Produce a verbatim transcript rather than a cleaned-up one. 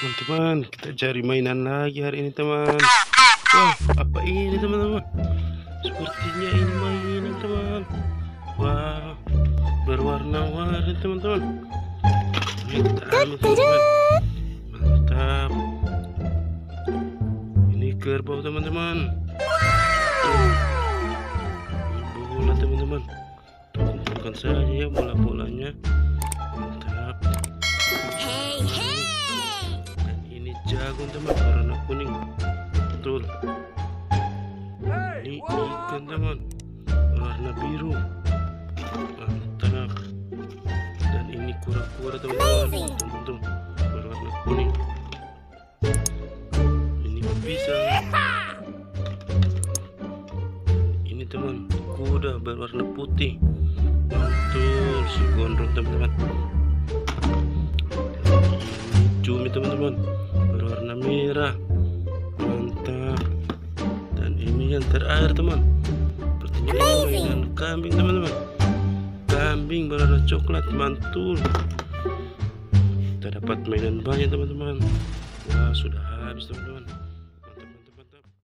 Teman-teman, kita cari mainan lagi hari ini, teman. Wah, apa ini, teman-teman? Sepertinya ini mainan, teman. Wah, berwarna-warni, teman-teman. Kita ambil, teman-teman. Mantap. Ini kerbau, teman-teman. Ini bola, teman-teman. Kumpulkan saja ya bola-bolanya. Mantap. Dan ini jagung, teman, warna kuning. Betul. Ini ikan, teman, warna biru. Mantap. Dan ini kura-kura, teman-teman. Teman-teman, berwarna kuning. Ini pisang. Ini, teman, kuda berwarna putih. Mantul, si gondrong, teman-teman. Cumi, teman-teman, berwarna merah. Mantap. Dan ini yang terakhir, teman, sepertinya ini mainan kambing, teman-teman. Kambing berwarna coklat. Mantul. Kita dapat mainan banyak, teman-teman. Wah, sudah habis, teman-teman.